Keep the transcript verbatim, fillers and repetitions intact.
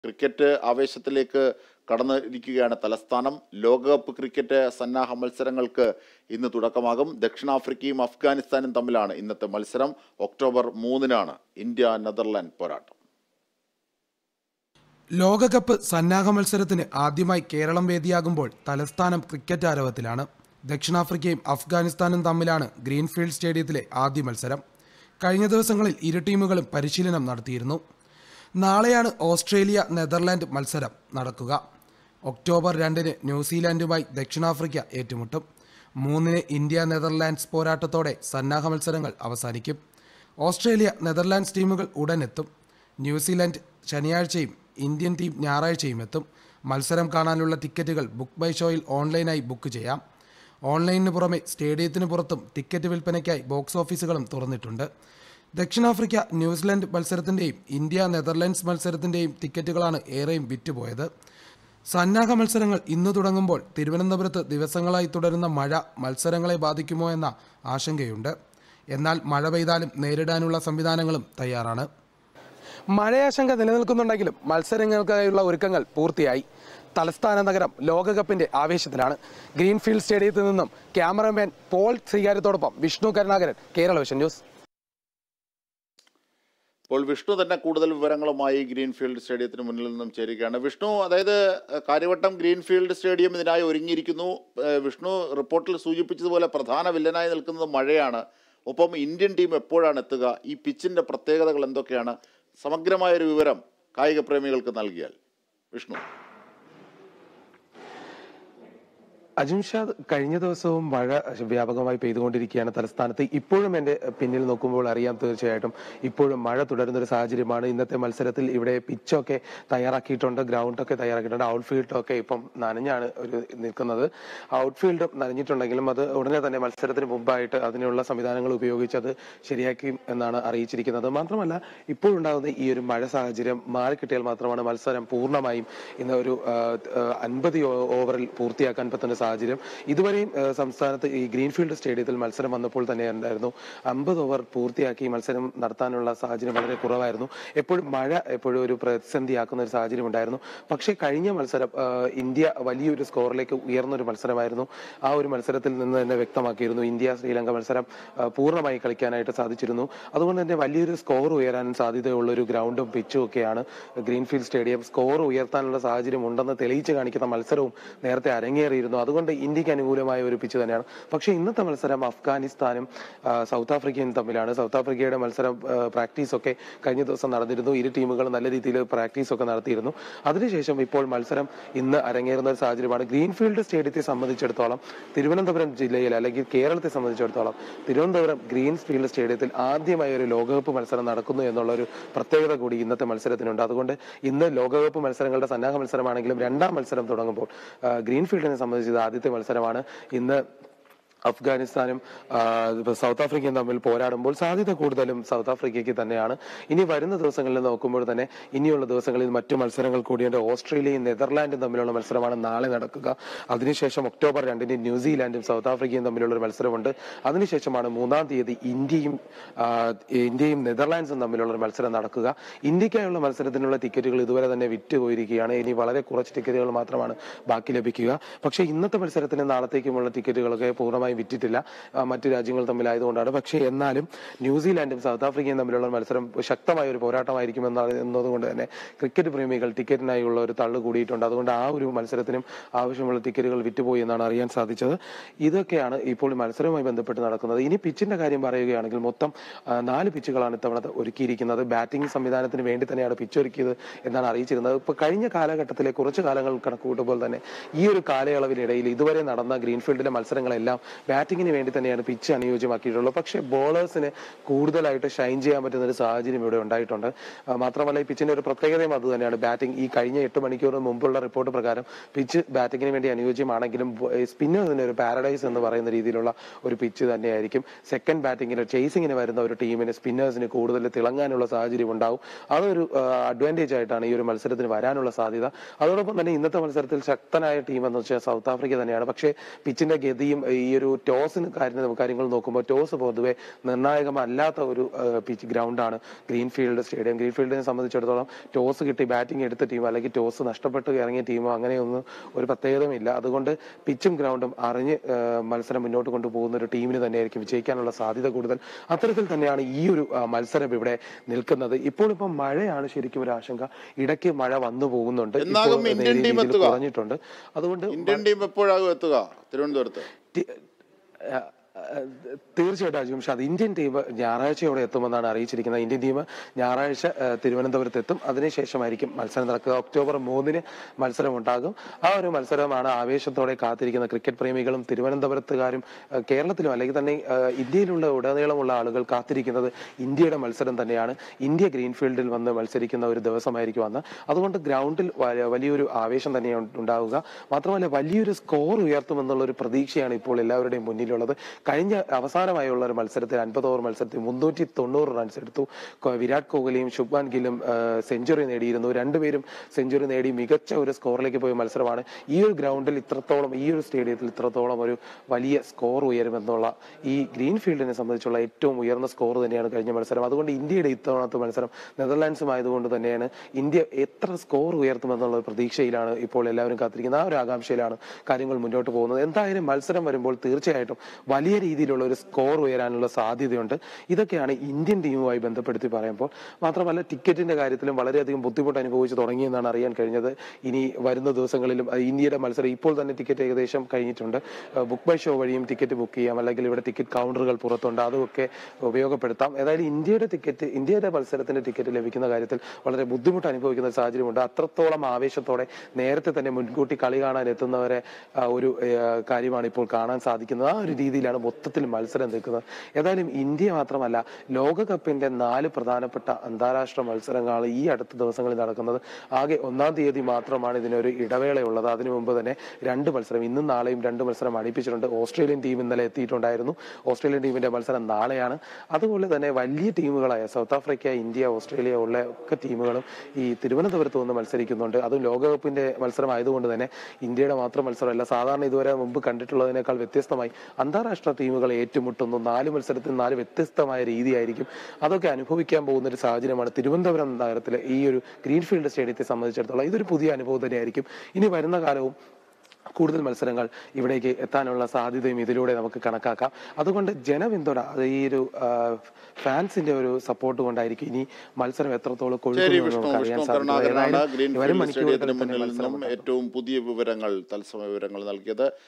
Cricket ആവേശത്തിലേക്ക് കടന്നിരിക്കുകയാണ് തലസ്ഥാനം. ലോകകപ്പ് cricket സന്നാഹ മത്സരങ്ങൾക്ക് ഇന്ന് തുടക്കമാകും. ദക്ഷിണാഫ്രിക്കയും അഫ്ഗാനിസ്ഥാനും തമ്മിലാണ് ഇന്നത്തെ മത്സരം. ഒക്ടോബർ മൂന്നിനാണ് ഇന്ത്യ നെതർലാൻഡ് പോരാട്ടം. ലോകകപ്പ് സന്നാഹ മത്സരത്തിന് ആദ്യമായി കേരളം വേദിയാകുമ്പോൾ തലസ്ഥാനം ക്രിക്കറ്റ് ആരവത്തിലാണ്. ദക്ഷിണാഫ്രിക്കയും അഫ്ഗാനിസ്ഥാനും തമ്മിലാണ് ഗ്രീൻഫീൽഡ് സ്റ്റേഡിയത്തിലെ ആദ്യ മത്സരം. കഴിഞ്ഞ ദിവസങ്ങളിൽ ഇരു ടീമുകളും പരിശീലനം നടത്തിയിരുന്നു. നാളെയാണ് ഓസ്ട്രേലിയ നെതർലാൻഡ് മത്സരം നടക്കുക. ഒക്ടോബർ രണ്ടിന് ന്യൂസിലാൻഡുമായി ദക്ഷിണാഫ്രിക്ക ഏറ്റുമുട്ടും. മൂന്നിന് ഇന്ത്യ നെതർലാൻഡ്സ് പോരാട്ടത്തോടെ സന്നാഹ മത്സരങ്ങൾ അവസാനിക്കും. ഓസ്ട്രേലിയ നെതർലാൻഡ്സ് ടീമുകൾ ഉടനെത്തും. ന്യൂസിലാൻഡ് ശനിയാഴ്ചയും ഇന്ത്യൻ ടീം ഞായറാഴ്ചയും എത്തും. മത്സരം കാണാനുള്ള ടിക്കറ്റുകൾ ബുക്ക് ബൈ ഷോയിൽ ഓൺലൈനായി ബുക്ക് ചെയ്യാം. ഓൺലൈനിന് പുറമെ സ്റ്റേഡിയത്തിന് പുറത്തും ടിക്കറ്റ് വിൽപ്പനയ്ക്കായി ബോക്സ് ഓഫീസുകളും തുറന്നിട്ടുണ്ട്. ദക്ഷിണാഫ്രിക്ക ന്യൂസിലാൻഡ് മത്സരത്തിൻ്റെയും ഇന്ത്യ നെതർലാൻഡ്സ് മത്സരത്തിൻ്റെയും ടിക്കറ്റുകളാണ് ഏറെയും വിറ്റുപോയത്. സന്നാഹ മത്സരങ്ങൾ ഇന്ന് തുടങ്ങുമ്പോൾ തിരുവനന്തപുരത്ത് ദിവസങ്ങളായി തുടരുന്ന മഴ മത്സരങ്ങളെ ബാധിക്കുമോ എന്ന ആശങ്കയുണ്ട്. എന്നാൽ മഴ പെയ്താലും നേരിടാനുള്ള സംവിധാനങ്ങളും തയ്യാറാണ്. മഴയാശങ്ക നിലനിൽക്കുന്നുണ്ടെങ്കിലും മത്സരങ്ങൾക്കായുള്ള ഒരുക്കങ്ങൾ പൂർത്തിയായി. തലസ്ഥാന നഗരം ലോകകപ്പിന്റെ ആവേശത്തിലാണ്. ഗ്രീൻഫീൽഡ് സ്റ്റേഡിയത്തിൽ നിന്നും ക്യാമറമാൻ പോൾ ശ്രീകാര്യത്തോടൊപ്പം വിഷ്ണു കരുണാകരൻ, കേരള വിഷൻ ന്യൂസ്. ഇപ്പോൾ വിഷ്ണു തന്നെ കൂടുതൽ വിവരങ്ങളുമായി ഗ്രീൻഫീൽഡ് സ്റ്റേഡിയത്തിന് മുന്നിൽ നിന്നും ചേരുകയാണ്. വിഷ്ണു, അതായത് കാര്യവട്ടം ഗ്രീൻഫീൽഡ് സ്റ്റേഡിയം ഇതിനായി ഒരുങ്ങിയിരിക്കുന്നു. വിഷ്ണു റിപ്പോർട്ടിൽ സൂചിപ്പിച്ചതുപോലെ പ്രധാന വില്ലനായി നിൽക്കുന്നത് മഴയാണ്. ഒപ്പം ഇന്ത്യൻ ടീം എപ്പോഴാണ് എത്തുക? ഈ പിച്ചിൻ്റെ പ്രത്യേകതകൾ എന്തൊക്കെയാണ്? സമഗ്രമായൊരു വിവരം കായിക പ്രേമികൾക്ക് നൽകിയാൽ വിഷ്ണു. അജിംഷാദ്, കഴിഞ്ഞ ദിവസവും മഴ വ്യാപകമായി പെയ്തുകൊണ്ടിരിക്കുകയാണ് തലസ്ഥാനത്ത്. ഇപ്പോഴും എൻ്റെ പിന്നിൽ നോക്കുമ്പോൾ അറിയാം, തീർച്ചയായിട്ടും ഇപ്പോഴും മഴ തുടരുന്നൊരു സാഹചര്യമാണ്. ഇന്നത്തെ മത്സരത്തിൽ ഇവിടെ പിച്ചൊക്കെ തയ്യാറാക്കിയിട്ടുണ്ട്, ഗ്രൗണ്ടൊക്കെ തയ്യാറാക്കിയിട്ടുണ്ട്. ഔട്ട്ഫീൽഡൊക്കെ ഇപ്പം നനഞ്ഞാണ് ഒരു നിൽക്കുന്നത്. ഔട്ട്ഫീൽഡ് നനഞ്ഞിട്ടുണ്ടെങ്കിലും അത് ഉടനെ തന്നെ മത്സരത്തിന് മുമ്പായിട്ട് അതിനുള്ള സംവിധാനങ്ങൾ ഉപയോഗിച്ച് അത് ശരിയാക്കി എന്നാണ് അറിയിച്ചിരിക്കുന്നത്. മാത്രമല്ല, ഇപ്പോഴുണ്ടാകുന്ന ഈ ഒരു മഴ സാഹചര്യം മാറിക്കിട്ടിയാൽ മാത്രമാണ് മത്സരം പൂർണ്ണമായും ഇന്ന് ഒരു അൻപത് ഓവറിൽ പൂർത്തിയാക്കാൻ പറ്റുന്ന സാഹചര്യം. ഇതുവരെയും സംസ്ഥാനത്ത് ഈ ഗ്രീൻഫീൽഡ് സ്റ്റേഡിയത്തിൽ മത്സരം വന്നപ്പോൾ തന്നെ ഉണ്ടായിരുന്നു അമ്പത് ഓവർ പൂർത്തിയാക്കി മത്സരം നടത്താനുള്ള സാഹചര്യം വളരെ കുറവായിരുന്നു. എപ്പോഴും മഴ എപ്പോഴും ഒരു പ്രതിസന്ധിയാക്കുന്ന ഒരു സാഹചര്യം ഉണ്ടായിരുന്നു. പക്ഷേ കഴിഞ്ഞ മത്സരം ഇന്ത്യ വലിയൊരു സ്കോറിലേക്ക് ഉയർന്നൊരു മത്സരമായിരുന്നു. ആ ഒരു മത്സരത്തിൽ നിന്ന് തന്നെ വ്യക്തമാക്കിയിരുന്നു ഇന്ത്യ ശ്രീലങ്ക മത്സരം പൂർണ്ണമായി കളിക്കാനായിട്ട് സാധിച്ചിരുന്നു. അതുകൊണ്ട് തന്നെ വലിയൊരു സ്കോർ ഉയരാൻ സാധ്യതയുള്ള ഒരു ഗ്രൗണ്ടും പിച്ചും ഒക്കെയാണ് ഗ്രീൻഫീൽഡ് സ്റ്റേഡിയം. സ്കോർ ഉയർത്താനുള്ള സാഹചര്യം ഉണ്ടെന്ന് തെളിയിച്ച് കാണിക്കുന്ന മത്സരവും നേരത്തെ അരങ്ങേറിയിരുന്നു. അതുകൊണ്ട് ഇന്ത്യക്ക് അനുകൂലമായ ഒരു പിച്ച് തന്നെയാണ്. പക്ഷേ ഇന്നത്തെ മത്സരം അഫ്ഗാനിസ്ഥാനും സൗത്ത് ആഫ്രിക്കയും തമ്മിലാണ്. സൗത്ത് ആഫ്രിക്കയുടെ മത്സരം പ്രാക്ടീസ് ഒക്കെ കഴിഞ്ഞ ദിവസം നടന്നിരുന്നു. ഇരു ടീമുകൾ നല്ല രീതിയിൽ പ്രാക്ടീസ് ഒക്കെ നടത്തിയിരുന്നു. അതിനുശേഷം ഇപ്പോൾ മത്സരം ഇന്ന് അരങ്ങേറുന്ന ഒരു സാഹചര്യമാണ്. ഗ്രീൻഫീൽഡ് സ്റ്റേഡിയത്തെ സംബന്ധിച്ചിടത്തോളം, തിരുവനന്തപുരം ജില്ലയിൽ അല്ലെങ്കിൽ കേരളത്തെ സംബന്ധിച്ചിടത്തോളം തിരുവനന്തപുരം ഗ്രീൻഫീൽഡ് സ്റ്റേഡിയത്തിൽ ആദ്യമായി ഒരു ലോകകപ്പ് മത്സരം നടക്കുന്നു എന്നുള്ള ഒരു പ്രത്യേകത കൂടി ഇന്നത്തെ മത്സരത്തിനുണ്ട്. അതുകൊണ്ട് ഇന്ന് ലോകകപ്പ് മത്സരങ്ങളുടെ സന്നാഹ മത്സരമാണെങ്കിലും രണ്ടാം മത്സരം തുടങ്ങുമ്പോൾ ഗ്രീൻഫീൽഡിനെ സംബന്ധിച്ച് ആദ്യത്തെ മത്സരമാണ്. ഇന്ന് അഫ്ഗാനിസ്ഥാനും സൗത്ത് ആഫ്രിക്കയും തമ്മിൽ പോരാടുമ്പോൾ സാധ്യത കൂടുതലും സൗത്ത് ആഫ്രിക്കയ്ക്ക് തന്നെയാണ്. ഇനി വരുന്ന ദിവസങ്ങളിൽ നോക്കുമ്പോൾ തന്നെ ഇനിയുള്ള ദിവസങ്ങളിൽ മറ്റു മത്സരങ്ങൾ കൂടിയുണ്ട്. ഓസ്ട്രേലിയയും നെതർലാൻഡും തമ്മിലുള്ള മത്സരമാണ് നാളെ നടക്കുക. അതിനുശേഷം ഒക്ടോബർ രണ്ടിന് ന്യൂസിലാൻഡും സൗത്ത് ആഫ്രിക്കയും തമ്മിലുള്ള ഒരു മത്സരമുണ്ട്. അതിനുശേഷമാണ് മൂന്നാം തീയതി ഇന്ത്യയും ഇന്ത്യയും നെതർലാൻഡ്സും തമ്മിലുള്ള ഒരു മത്സരം നടക്കുക. ഇന്ത്യക്കായുള്ള മത്സരത്തിനുള്ള ടിക്കറ്റുകൾ ഇതുവരെ തന്നെ വിറ്റുപോയിരിക്കുകയാണ്. ഇനി വളരെ കുറച്ച് ടിക്കറ്റുകൾ മാത്രമാണ് ബാക്കി ലഭിക്കുക. പക്ഷേ ഇന്നത്തെ മത്സരത്തിന് നാളത്തേക്കുമുള്ള ടിക്കറ്റുകളൊക്കെ പൂർണ്ണമായി വിറ്റിട്ടില്ല, മറ്റു രാജ്യങ്ങൾ തമ്മിലായതുകൊണ്ടാണ്. പക്ഷേ എന്നാലും ന്യൂസിലാൻഡും സൗത്ത് ആഫ്രിക്കയും തമ്മിലുള്ള മത്സരം ശക്തമായ ഒരു പോരാട്ടമായിരിക്കും എന്നതുകൊണ്ട് തന്നെ ക്രിക്കറ്റ് പ്രേമികൾ ടിക്കറ്റിനായുള്ള ഒരു തള്ളു കൂടിയിട്ടുണ്ട്. അതുകൊണ്ട് ആ ഒരു മത്സരത്തിനും ആവശ്യമുള്ള ടിക്കറ്റുകൾ വിറ്റുപോയി എന്നാണ് അറിയാൻ സാധിച്ചത്. ഇതൊക്കെയാണ് ഇപ്പോൾ മത്സരവുമായി ബന്ധപ്പെട്ട് നടക്കുന്നത്. ഇനി പിച്ചിന്റെ കാര്യം പറയുകയാണെങ്കിൽ മൊത്തം നാല് പിച്ചുകളാണ് ഇത്തവണ ഒരുക്കിയിരിക്കുന്നത്. ബാറ്റിംഗ് സംവിധാനത്തിന് വേണ്ടി തന്നെയാണ് പിച്ച് ഒരുക്കിയത് എന്നാണ് അറിയിച്ചിരുന്നത്. ഇപ്പോൾ കഴിഞ്ഞ കാലഘട്ടത്തിലെ കുറച്ച് കാലങ്ങൾ കണക്കുകൂട്ടുമ്പോൾ തന്നെ ഈ ഒരു കാലയളവിനിടയിൽ ഇതുവരെ നടന്ന ഗ്രീൻഫീൽഡിലെ മത്സരങ്ങളെല്ലാം ബാറ്റിങ്ങിന് വേണ്ടി തന്നെയാണ് പിച്ച് അനുയോജ്യമാക്കിയിട്ടുള്ളത്. പക്ഷേ ബോളേഴ്സിന് കൂടുതലായിട്ട് ഷൈൻ ചെയ്യാൻ പറ്റുന്ന ഒരു സാഹചര്യം ഇവിടെ ഉണ്ടായിട്ടുണ്ട്. മാത്രമല്ല ഈ പിച്ചിന്റെ ഒരു പ്രത്യേകതയും അത് തന്നെയാണ്. ബാറ്റിംഗ് ഈ കഴിഞ്ഞ എട്ട് മണിക്കൂറിന് മുമ്പുള്ള റിപ്പോർട്ട് പ്രകാരം പിച്ച് ബാറ്റിങ്ങിന് വേണ്ടി അനുയോജ്യമാണെങ്കിലും സ്പിന്നേഴ്സിന് ഒരു പാരഡൈസ് എന്ന് പറയുന്ന രീതിയിലുള്ള ഒരു പിച്ച് തന്നെയായിരിക്കും. സെക്കൻഡ് ബാറ്റിങ്ങിന് ചേസിങ്ങിന് വരുന്ന ഒരു ടീമിന് സ്പിന്നേഴ്സിന് കൂടുതൽ തിളങ്ങാനുള്ള സാഹചര്യം ഉണ്ടാവും. അതൊരു അഡ്വാൻറ്റേജ് ആയിട്ടാണ് ഈ ഒരു മത്സരത്തിന് വരാനുള്ള സാധ്യത. അതോടൊപ്പം തന്നെ ഇന്നത്തെ മത്സരത്തിൽ ശക്തനായ ടീം എന്ന് വെച്ചാൽ സൗത്ത് ആഫ്രിക്ക തന്നെയാണ്. പക്ഷേ പിച്ചിന്റെ ഗതിയും ഈ ഒരു ടോസിന് കാര്യം കാര്യങ്ങൾ നോക്കുമ്പോൾ ടോസ് പൊതുവെ നിർണായകമല്ലാത്ത ഒരു പിച്ച് ഗ്രൗണ്ടാണ് ഗ്രീൻഫീൽഡ് സ്റ്റേഡിയം. ഗ്രീൻഫീൽഡിനെ സംബന്ധിച്ചിടത്തോളം ടോസ് കിട്ടി ബാറ്റിംഗ് എടുത്ത ടീമോ അല്ലെങ്കിൽ ടോസ് നഷ്ടപ്പെട്ട് ഇറങ്ങിയ ടീമോ അങ്ങനെയൊന്നും ഒരു പ്രത്യേകതയുമില്ല. അതുകൊണ്ട് പിച്ചും ഗ്രൗണ്ടും അറിഞ്ഞ് മത്സരം മുന്നോട്ട് കൊണ്ടുപോകുന്ന ഒരു ടീമിന് തന്നെയായിരിക്കും വിജയിക്കാനുള്ള സാധ്യത കൂടുതൽ. അത്തരത്തിൽ തന്നെയാണ് ഈ ഒരു മത്സരം ഇവിടെ നിൽക്കുന്നത്. ഇപ്പോൾ ഇപ്പം മഴയാണ് ശരിക്കും ഒരു ആശങ്ക. ഇടയ്ക്ക് മഴ വന്നു പോകുന്നുണ്ട്, കുറഞ്ഞിട്ടുണ്ട്. അതുകൊണ്ട് ഇന്ത്യൻ ടീം എപ്പോഴാകും എത്തുക തിരുവനന്തപുരത്ത്? തീർച്ചയായിട്ടും അജിംഷാദ്, ഇന്ത്യൻ ടീം ഞായറാഴ്ചയോടെ എത്തുമെന്നാണ് അറിയിച്ചിരിക്കുന്നത്. ഇന്ത്യൻ ടീം ഞായറാഴ്ച തിരുവനന്തപുരത്ത് എത്തും. അതിനുശേഷമായിരിക്കും മത്സരം നടക്കുക. ഒക്ടോബർ മൂന്നിന് മത്സരം ഉണ്ടാകും. ആ ഒരു മത്സരമാണ് ആവേശത്തോടെ കാത്തിരിക്കുന്ന ക്രിക്കറ്റ് പ്രേമികളും തിരുവനന്തപുരത്തുകാരും കേരളത്തിലും അല്ലെങ്കിൽ തന്നെ ഇന്ത്യയിലുള്ള ഉടനീളമുള്ള ആളുകൾ കാത്തിരിക്കുന്നത് ഇന്ത്യയുടെ മത്സരം തന്നെയാണ്. ഇന്ത്യ ഗ്രീൻഫീൽഡിൽ വന്ന് മത്സരിക്കുന്ന ഒരു ദിവസമായിരിക്കും അന്ന്. അതുകൊണ്ട് ഗ്രൗണ്ടിൽ വലിയൊരു ആവേശം തന്നെയാണ് ഉണ്ടാവുക. മാത്രമല്ല വലിയൊരു സ്കോർ ഉയർത്തുമെന്നുള്ള ഒരു പ്രതീക്ഷയാണ് ഇപ്പോൾ എല്ലാവരുടെയും മുന്നിലുള്ളത്. കഴിഞ്ഞ അവസാനമായുള്ള ഒരു മത്സരത്തിൽ അൻപത് ഓവർ മത്സരത്തിൽ മുന്നൂറ്റി തൊണ്ണൂറ് റൺസ് എടുത്തു. വിരാട് കോഹ്ലിയും ശുഭ്മാൻ ഗില്ലും സെഞ്ചുറി നേടിയിരുന്നു. രണ്ടുപേരും സെഞ്ചുറി നേടി മികച്ച ഒരു സ്കോറിലേക്ക് പോയ മത്സരമാണ്. ഈ ഒരു ഗ്രൗണ്ടിൽ ഇത്രത്തോളം, ഈ ഒരു സ്റ്റേഡിയത്തിൽ ഇത്രത്തോളം ഒരു വലിയ സ്കോർ ഉയരുമെന്നുള്ള ഈ ഗ്രീൻഫീൽഡിനെ സംബന്ധിച്ചുള്ള ഏറ്റവും ഉയർന്ന സ്കോർ തന്നെയാണ് കഴിഞ്ഞ മത്സരം. അതുകൊണ്ട് ഇന്ത്യയുടെ ഇത്തവണത്തെ മത്സരം നെതർലാൻഡ്സും ആയതുകൊണ്ട് തന്നെയാണ് ഇന്ത്യ എത്ര സ്കോർ ഉയർത്തുമെന്നുള്ള പ്രതീക്ഷയിലാണ് ഇപ്പോൾ എല്ലാവരും കാത്തിരിക്കുന്നത്. ആ ഒരു ആകാംക്ഷയിലാണ് കാര്യങ്ങൾ മുന്നോട്ട് പോകുന്നത്. എന്തായാലും മത്സരം വരുമ്പോൾ തീർച്ചയായിട്ടും വലിയ രീതിയിലുള്ള ഒരു സ്കോർ ഉയരാനുള്ള സാധ്യതയുണ്ട്. ഇതൊക്കെയാണ് ഇന്ത്യൻ ടീമുമായി ബന്ധപ്പെടുത്തി പറയുമ്പോൾ. മാത്രമല്ല ടിക്കറ്റിന്റെ കാര്യത്തിലും വളരെയധികം ബുദ്ധിമുട്ട് അനുഭവിച്ച് തുടങ്ങിയെന്നാണ് അറിയാൻ കഴിഞ്ഞത്. ഇനി വരുന്ന ദിവസങ്ങളിലും ഇന്ത്യയുടെ മത്സരം ഇപ്പോൾ തന്നെ ടിക്കറ്റ് ഏകദേശം കഴിഞ്ഞിട്ടുണ്ട്. ബുക്ക് ബൈ ഷോ വഴിയും ടിക്കറ്റ് ബുക്ക് ചെയ്യാം, അല്ലെങ്കിൽ ഇവിടെ ടിക്കറ്റ് കൗണ്ടറുകൾ പുറത്തുണ്ട്, അതൊക്കെ ഉപയോഗപ്പെടുത്താം. ഏതായാലും ഇന്ത്യയുടെ ടിക്കറ്റ് ഇന്ത്യയുടെ മത്സരത്തിന്റെ ടിക്കറ്റ് ലഭിക്കുന്ന കാര്യത്തിൽ വളരെ ബുദ്ധിമുട്ട് അനുഭവിക്കുന്ന സാഹചര്യമുണ്ട്. അത്രത്തോളം ആവേശത്തോടെ നേരത്തെ തന്നെ മുൻകൂട്ടി കളി കാണാൻ എത്തുന്നവരെ ഒരു കാര്യമാണ് ഇപ്പോൾ കാണാൻ സാധിക്കുന്നത്. ആ ഒരു രീതിയിലാണ് മൊത്തത്തിൽ മത്സരം നിൽക്കുന്നത്. ഏതായാലും ഇന്ത്യ മാത്രമല്ല, ലോകകപ്പിന്റെ നാല് പ്രധാനപ്പെട്ട അന്താരാഷ്ട്ര മത്സരങ്ങളാണ് ഈ അടുത്ത ദിവസങ്ങളിൽ നടക്കുന്നത്. ആകെ ഒന്നാം തീയതി മാത്രമാണ് ഇതിനൊരു ഇടവേളയുള്ളത്. അതിനു മുമ്പ് തന്നെ രണ്ട് മത്സരം, ഇന്നും നാളെയും രണ്ട് മത്സരം അടുപ്പിച്ചിട്ടുണ്ട്. ഓസ്ട്രേലിയൻ ടീം ഇന്നലെ എത്തിയിട്ടുണ്ടായിരുന്നു. ഓസ്ട്രേലിയൻ ടീമിന്റെ മത്സരം നാളെയാണ്. അതുപോലെ തന്നെ വലിയ ടീമുകളായ സൗത്ത് ആഫ്രിക്ക, ഇന്ത്യ, ഓസ്ട്രേലിയ ഉള്ള ഒക്കെ ടീമുകളും ഈ തിരുവനന്തപുരത്ത് വന്ന് മത്സരിക്കുന്നുണ്ട്. അതും ലോകകപ്പിന്റെ മത്സരം ആയതുകൊണ്ട് തന്നെ ഇന്ത്യയുടെ മാത്രം മത്സരമല്ല, സാധാരണ ഇതുവരെ മുമ്പ് കണ്ടിട്ടുള്ളതിനേക്കാൾ വ്യത്യസ്തമായി അന്താരാഷ്ട്ര ടീമുകൾ ഏറ്റുമുട്ടുന്നു. നാല് മത്സരത്തിൽ നാല് വ്യത്യസ്തമായ രീതിയായിരിക്കും. അതൊക്കെ അനുഭവിക്കാൻ പോകുന്ന ഒരു സാഹചര്യമാണ് തിരുവനന്തപുരം നഗരത്തിലെ ഈ ഒരു ഗ്രീൻഫീൽഡ് സ്റ്റേഡിയത്തെ സംബന്ധിച്ചിടത്തോളം. ഇതൊരു പുതിയ അനുഭവം തന്നെയായിരിക്കും. ഇനി വരുന്ന കാലവും കൂടുതൽ മത്സരങ്ങൾ ഇവിടേക്ക് എത്താനുള്ള സാധ്യതയും ഇതിലൂടെ നമുക്ക് കണക്കാക്കാം. അതുകൊണ്ട് ജനപിന്തുണ, അത് ഈ ഒരു ഫാൻസിന്റെ ഒരു സപ്പോർട്ട് കൊണ്ടായിരിക്കും ഇനി മത്സരം എത്രത്തോളം കൊഴുക്കുമെന്ന് അറിയാൻ സാധിക്കും. ഏറ്റവും പുതിയ വിവരങ്ങൾ, തത്സമയ വിവരങ്ങൾ നൽകിയത്.